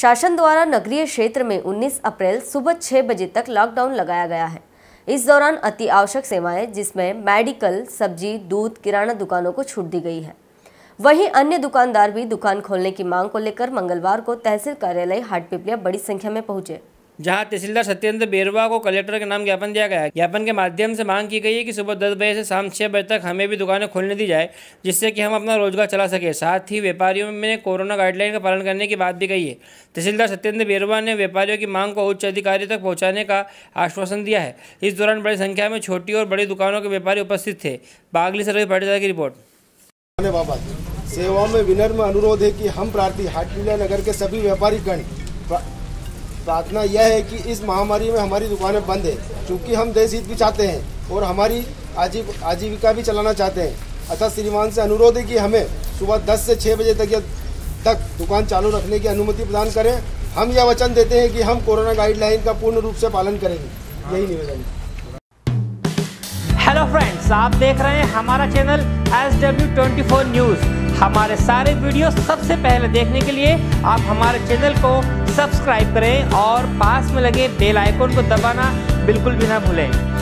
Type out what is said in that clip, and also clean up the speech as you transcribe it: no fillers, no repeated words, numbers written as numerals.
शासन द्वारा नगरीय क्षेत्र में 19 अप्रैल सुबह 6 बजे तक लॉकडाउन लगाया गया है। इस दौरान अति आवश्यक सेवाएं जिसमें मेडिकल, सब्जी, दूध, किराना दुकानों को छूट दी गई है। वहीं अन्य दुकानदार भी दुकान खोलने की मांग को लेकर मंगलवार को तहसील कार्यालय हाटपिपलिया बड़ी संख्या में पहुंचे, जहां तहसीलदार सत्येंद्र बेरवा को कलेक्टर के नाम ज्ञापन दिया गया है। ज्ञापन के माध्यम से मांग की गई है कि सुबह 10 बजे से शाम 6 बजे तक हमें भी दुकानें खोलने दी जाए, जिससे कि हम अपना रोजगार चला सके। साथ ही व्यापारियों में कोरोना गाइडलाइन का पालन करने की बात भी कही है। तहसीलदार सत्येंद्र बेरवा ने व्यापारियों की मांग को उच्च अधिकारी तक पहुँचाने का आश्वासन दिया है। इस दौरान बड़ी संख्या में छोटी और बड़ी दुकानों के व्यापारी उपस्थित थे। बागली से रवि पाटीदार की रिपोर्ट। सेवाओं में विनम्र अनुरोध है कि हम प्रार्थी हाटपिपलिया नगर के सभी व्यापारी गण प्रार्थना यह है कि इस महामारी में हमारी दुकानें बंद है, क्योंकि हम देश हित भी चाहते हैं और हमारी आजीविका भी चलाना चाहते हैं। अतः श्रीमान से अनुरोध है कि हमें सुबह 10 से 6 बजे तक दुकान चालू रखने की अनुमति प्रदान करें। हम यह वचन देते हैं कि हम कोरोना गाइडलाइन का पूर्ण रूप से पालन करेंगे। यही निवेदन है। हेलो फ्रेंड्स, आप देख रहे हैं हमारा चैनल SW24 न्यूज़। हमारे सारे वीडियो सबसे पहले देखने के लिए आप हमारे चैनल को सब्सक्राइब करें और पास में लगे बेल आइकन को दबाना बिल्कुल भी ना भूलें।